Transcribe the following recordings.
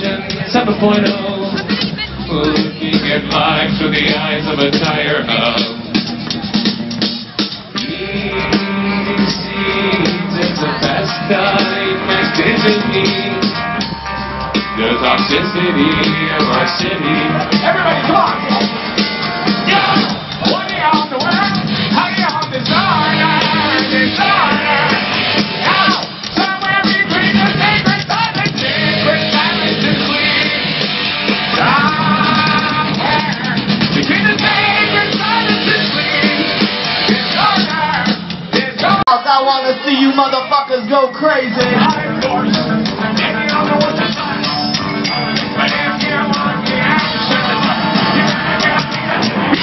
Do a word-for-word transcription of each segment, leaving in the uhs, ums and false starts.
version seven point oh. Looking at life through the eyes of a tire hub. These seeds, it's the best time mixed into me. The toxicity of our city. Everybody talk! Yeah! What do you have to wear? How do you have disorder? Disorder! Now, somewhere between the sacred silence, sacred silence and sleep. Somewhere between the sacred silence and sleep. Disorder! Disorder! I wanna see you motherfuckers go crazy. I'm forced. Maybe I'll know what to do. But if you want the action, you gotta get me.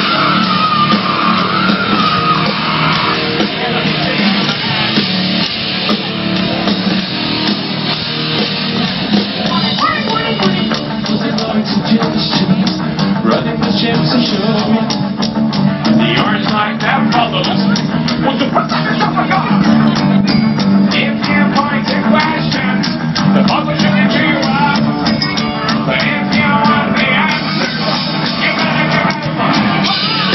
Running the ships and show me the orange like that follows. Was the person of a god? If you point to questions, the publisher will cheer you up. But if you want the answer, you gotta give it a fuck.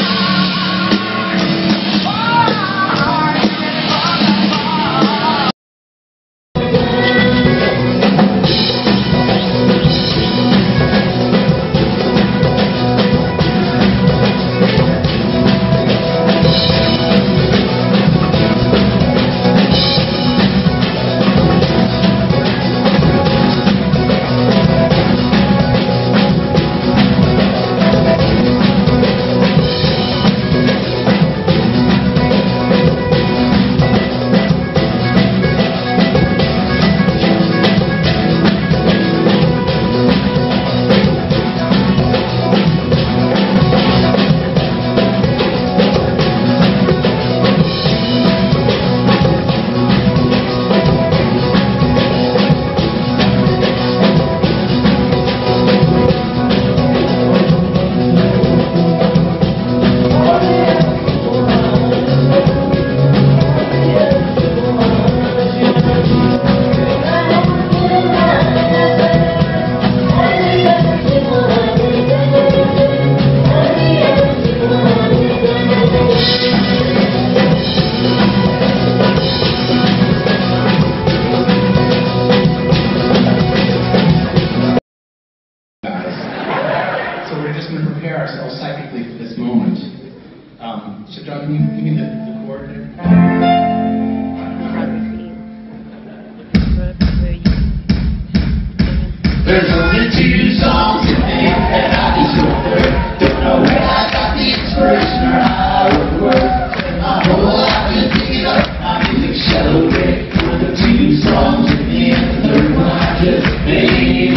There's only two songs in me and I disorder. Don't know where I got the inspiration or how it works. My whole life been picking up my music shallow break. One of the two songs in me and the third one I just made.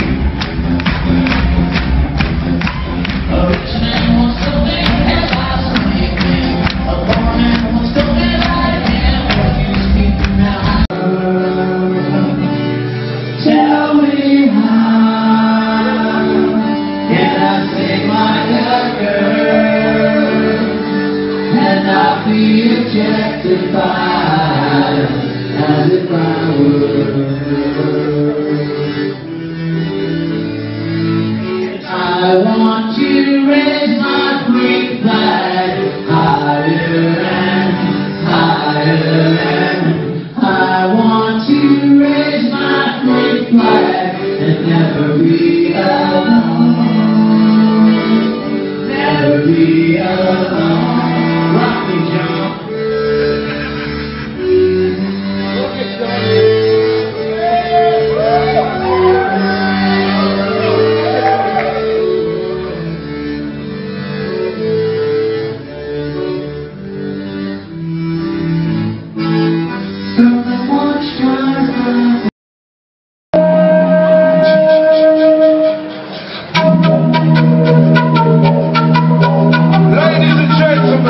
A rich man wants to make and life's a big thing. A poor man wants to be like him. What you speak now? Tell me how. Justified as if I were. I want to raise my free flag higher and higher, and I want to raise my free flag and never be alone, never be alone. Rock me, John. Ladies and gentlemen.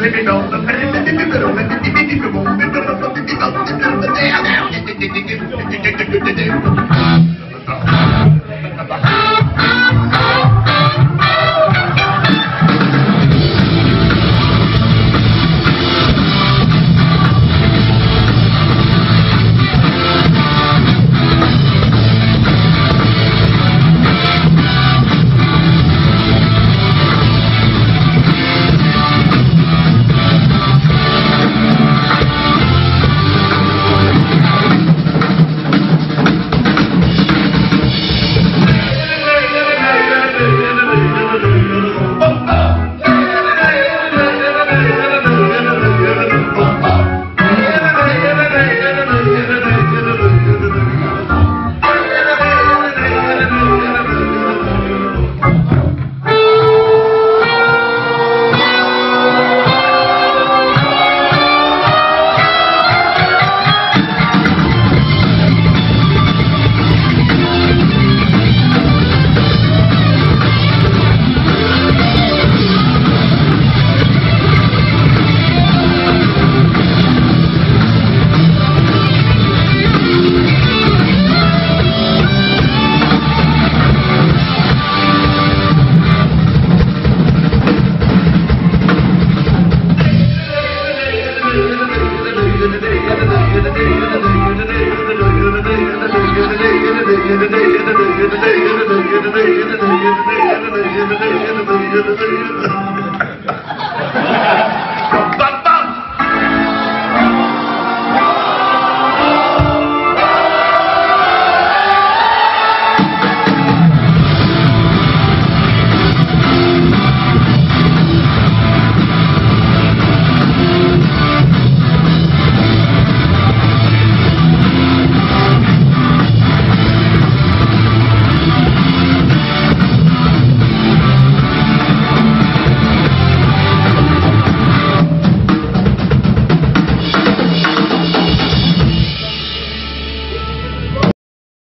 Ba